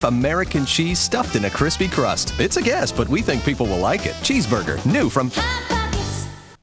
American cheese stuffed in a crispy crust. It's a guess, but we think people will like it. Cheeseburger, new from...